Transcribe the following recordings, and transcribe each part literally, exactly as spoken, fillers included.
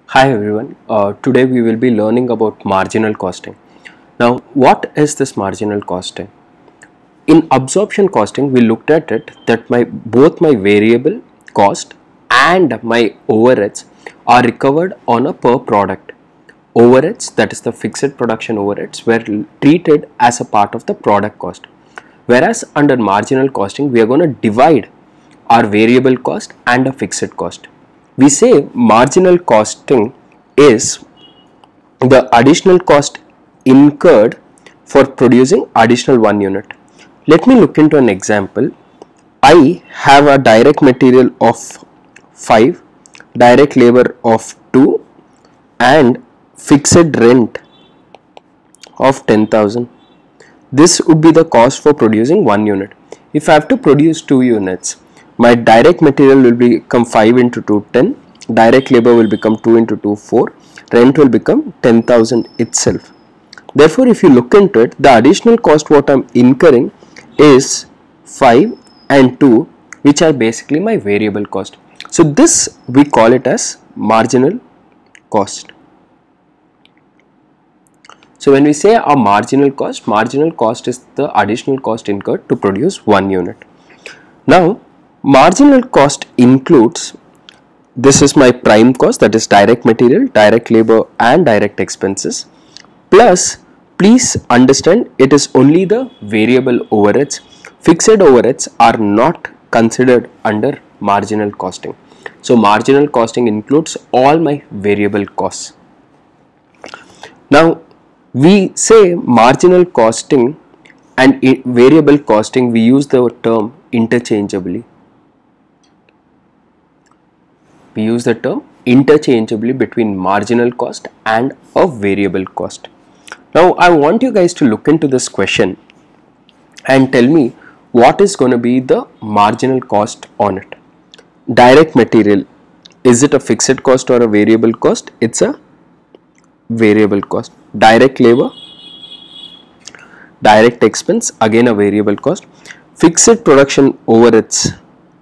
Hi everyone, uh, today we will be learning about marginal costing. Now what is this marginal costing? In absorption costing we looked at it that my both my variable cost and my overheads are recovered on a per product. Overheads, that is the fixed production overheads, were treated as a part of the product cost. Whereas under marginal costing we are going to divide our variable cost and a fixed cost. We say marginal costing is the additional cost incurred for producing additional one unit. Let me look into an example. I have a direct material of five, direct labor of two and fixed rent of ten thousand. This would be the cost for producing one unit. If I have to produce two units, my direct material will become five into two, ten, direct labor will become two into two, four, rent will become ten thousand itself. Therefore, if you look into it, the additional cost what I am incurring is five and two, which are basically my variable cost. So this we call it as marginal cost. So when we say a marginal cost, marginal cost is the additional cost incurred to produce one unit. Now marginal cost includes, this is my prime cost, that is direct material, direct labor and direct expenses, plus please understand it is only the variable overheads. Fixed overheads are not considered under marginal costing. So marginal costing includes all my variable costs. Now we say marginal costing and variable costing, we use the term interchangeably. We use the term interchangeably between marginal cost and a variable cost. Now I want you guys to look into this question and tell me what is going to be the marginal cost on it. Direct material, is it a fixed cost or a variable cost? It's a variable cost. Direct labor, direct expense, again a variable cost. Fixed production overheads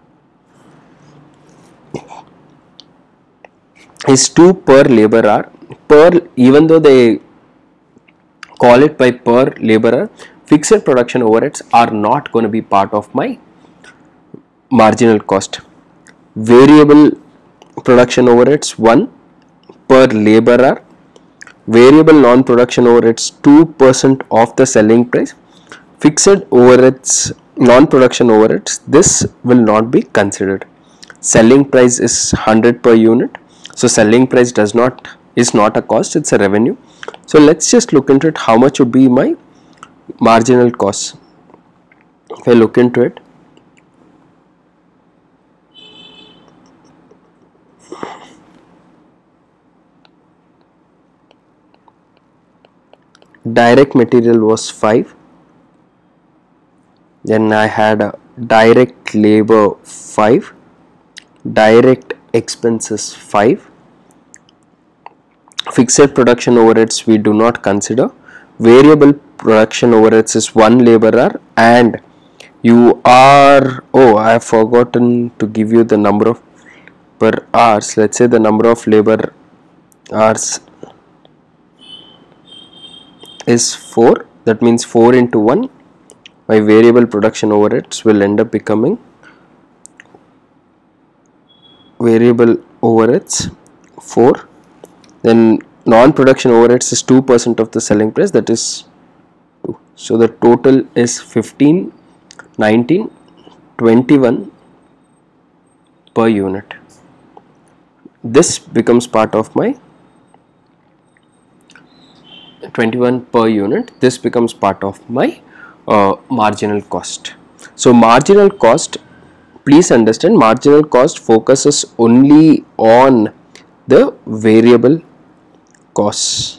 is two per labor hour. Per, even though they call it by per labor hour, fixed production overheads are not going to be part of my marginal cost. Variable production overheads one per labor hour. Variable non-production overheads two percent of the selling price. Fixed overheads, non-production overheads, this will not be considered. Selling price is one hundred per unit. So selling price does not is not a cost, it's a revenue. So let's just look into it, how much would be my marginal cost. If I look into it, direct material was five, then I had a direct labor five, direct expenses five, fixed production overheads we do not consider, variable production overheads is one labor hour, and you are, oh I have forgotten to give you the number of per hours. Let's say the number of labor hours is four, that means four into one, my variable production overheads will end up becoming variable overheads four, then non-production overheads is two percent of the selling price, that is two. So the total is fifteen, nineteen, twenty-one per unit. This becomes part of my twenty-one per unit, this becomes part of my uh, marginal cost. So marginal cost, please understand, marginal cost focuses only on the variable costs.